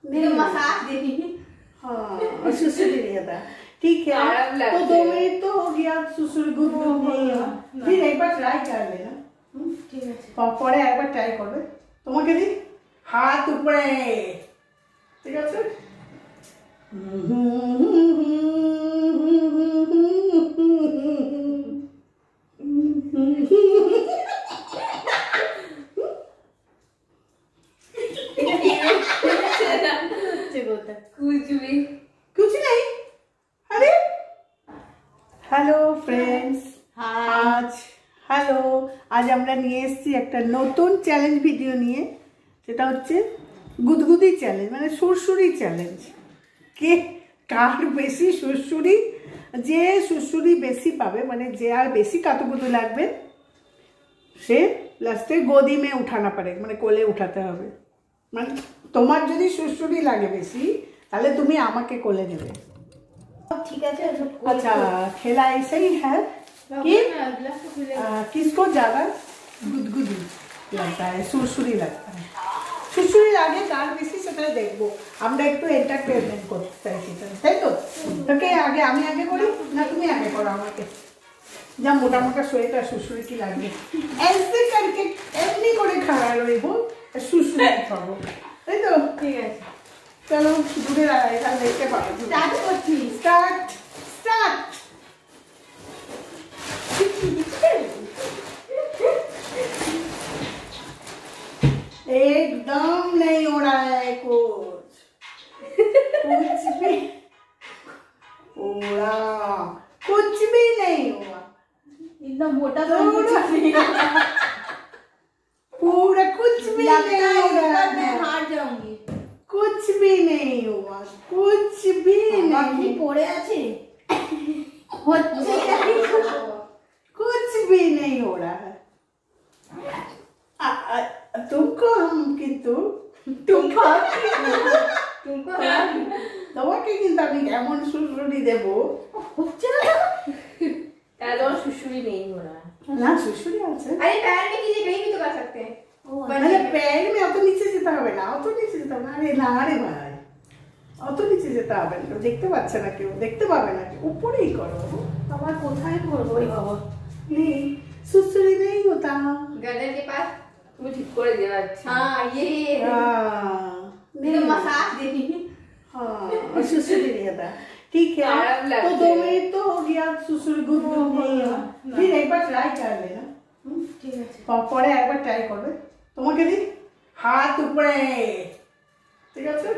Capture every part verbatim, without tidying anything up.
Massage देनी। हाँ सुसुरी नहीं आता। ठीक है तो दो मिनट तो हो गया, सुसुरी गुद गुद नहीं हुआ। फिर एक बार ट्राई कर लेना, ठीक है পরে একবার ট্রাই করবে। তোমাকে দি হাত উপরে, ঠিক আছে? कुछ भी कुछ नहीं। अरे हेलो फ्रेंड्स, आज হ্যালো আজ আমরা নিয়ে এসেছি একটা নতুন চ্যালেঞ্জ ভিডিও নিয়ে, যেটা হচ্ছে গুদগুদি চ্যালেঞ্জ, মানে সুরসুরি চ্যালেঞ্জ। কে কার বেশি সুরসুরি, যে সুরসুরি বেশি পাবে, মানে যে আর বেশি কাতুকুতু লাগবে সে লাস্টে গদি মে উঠানা পারে, মানে কোলে উঠাতে হবে। মানে তোমার যদি সুরসুরি লাগে বেশি তাহলে তুমি আমাকে কোলে নেবে, ठीक है? अच्छा खेला ऐसा ही है कि किसको ज्यादा गुदगुदी लगता है, सुरसुरी लगता है। सुरसुरी লাগে কার বেশি সেটা দেখবো আমরা, একটু এন্টারটেইনমেন্ট করতে চাইছি, তাই তো? তোকে আগে আমি আগে করি না তুমি আগে করো আমাকে? যা মোটা মোটা সোয়েটার সুরসুরি কি লাগবে, ऐसे करके এমনি করে খাড়া রইবো, সুরসুরি খাবো, তাই তো? ঠিক আছে চলো দূরে দাঁড়াই, তাহলে দেখতে পাবো। স্টার্ট করছি, স্টার্ট স্টার্ট। एकदम नहीं हो रहा है कुछ, कुछ भी हो रहा, कुछ भी नहीं हुआ। इतना मोटा तो नहीं, पूरा कुछ भी नहीं हो रहा, मैं हार जाऊंगी। कुछ भी नहीं हुआ, कुछ भी नहीं পড়ে আছে, कुछ भी नहीं हो रहा है। आ, आ, तुमको हम किंतु तुमको तुमको তোমাকে কিন্তু আমি এমন সুরসুরি দেবো, হচ্ছে না তাহলে और सुसुरी नहीं हो रहा है না সুরসুরি আছে। अरे पैर में कीजिए, कहीं भी तो कर सकते हैं। আরে প্যার মে অত নিচে যেতে হবে না, অত নিচে যেতে হবে না। আরে না রে ভাই, অত নিচে যেতে হবে না, দেখতে পাচ্ছে না কেউ, দেখতে পাবে না কেউ, উপরেই করো। আমার কোথায় করবো রে বাবা? नहीं सुसुरी नहीं होता, गर्दन के पास तुम्हें ठीक कर देना। हाँ ये हाँ मसाज देनी। हाँ सुसुरी नहीं होता। ठीक है तो दो मिनट तो हो गया, सुसुरी गुद गुद नहीं हुआ। फिर एक बार ट्राई कर लेना, ঠিক আছে পরে একবার ট্রাই করবে। তোমাকে দি হাত উপরে, ঠিক আছে?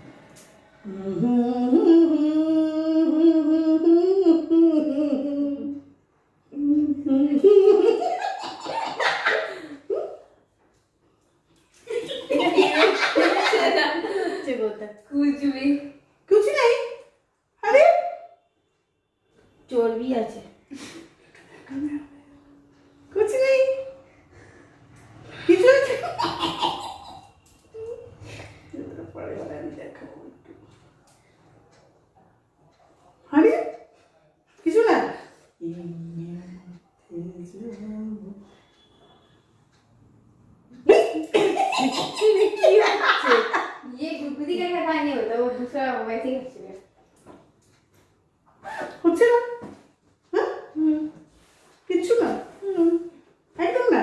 कुछ भी कुछ नहीं। अरे चोर भी আছে, कुछ नहीं, কিছু আছে পরে বলে আমি দেখাবো। আরে কিছু না, ये गुदगुदी करके खाया नहीं होता, वो दूसरा वैसे ही करते हैं। হচ্ছে না, কিছু না, একদম না।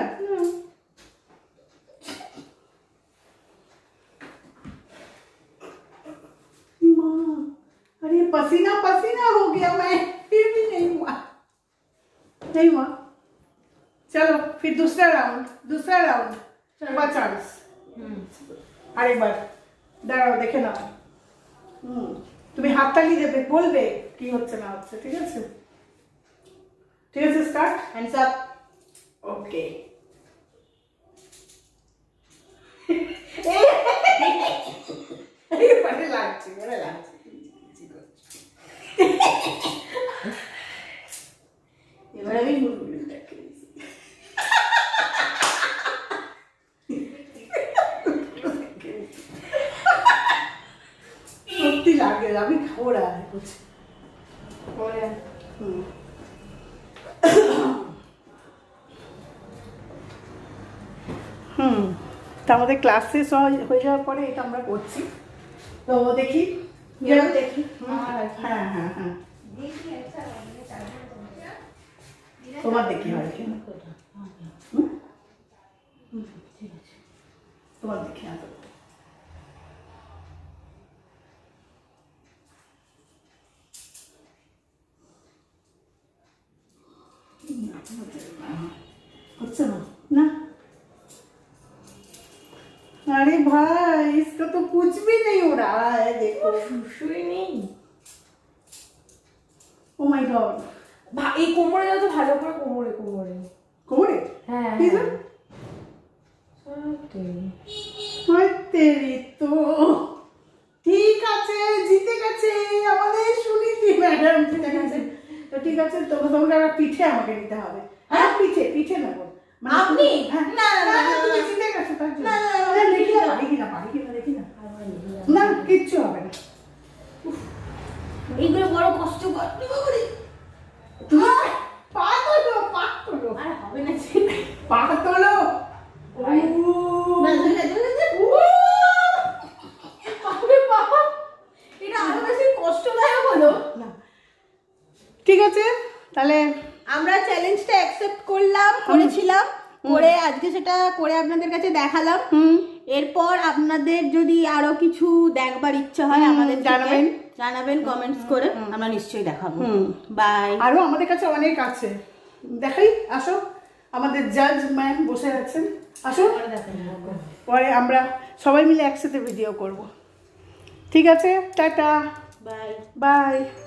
माँ अरे पसीना पसीना हो गया मैं, फिर भी नहीं हुआ, नहीं हुआ। चलो फिर दूसरा राउंड, दूसरा राउंड चांस। আরেকবার দাঁড়াও দেখে নাও। হুম তুমি হাততালি দেবে, বলবে কি হচ্ছে না হচ্ছে, ঠিক আছে? ঠিক আছে স্টার্ট, হ্যান্ডস আপ। ওকে এই মানে লাগছে, মানে লাগছে এবার আমি মুরগিটাকে সত্যি লাগে, আমি খাবো না कुछ हो रहा है। হুম হুম তা আমাদের ক্লাস শেষ হয়ে যাওয়ার পরে এটা আমরা করছি। তো দেখি দেখি হ্যাঁ হ্যাঁ হ্যাঁ তোমার দেখি হয় কি তোমার দেখি না তো হচ্ছে ना ना अरे भाई इसका तो कुछ भी नहीं हो रहा है देखो শুশুই নেই ओ माय गॉड এই কোমরে দাও তো ভালো করে কোমরে কোমরে কোমরে হ্যাঁ ঠিক আছে ওই তেরি তো ঠিক আছে জিতে গেছে আমাদের সুনীতি ম্যাডাম জিতে গেছে তো ঠিক আছে তো তোমাকে একটা পিঠে আমাকে নিতে হবে হ্যাঁ পিঠে পিঠে নেবো আপনি না না তুমি জিতে গেছো তার জন্য না দেখি না পারি কিনা পারি কিনা দেখি না না কিচ্ছু হবে না এইগুলো বড় কষ্ট কর তুমি পা তোলো পা তোলো আর হবে না পা তোলো এটা আরো বেশি কষ্টদায়ক হলো না ঠিক আছে তাহলে আমরা চ্যালেঞ্জটা অ্যাকসেপ্ট করলাম করেছিলাম করে আজকে সেটা করে আপনাদের কাছে দেখালাম এরপর আপনাদের যদি আরো কিছু দেখবার ইচ্ছা হয় আমাদের জানাবেন জানাবেন কমেন্টস করে আমরা নিশ্চয়ই দেখাবো বাই আরো আমাদের কাছে অনেক আছে দেখাই আসো আমাদের জাজ ম্যাম বসে আছেন আসো পরে আমরা সবাই মিলে একসাথে ভিডিও করব ঠিক আছে টাটা বাই বাই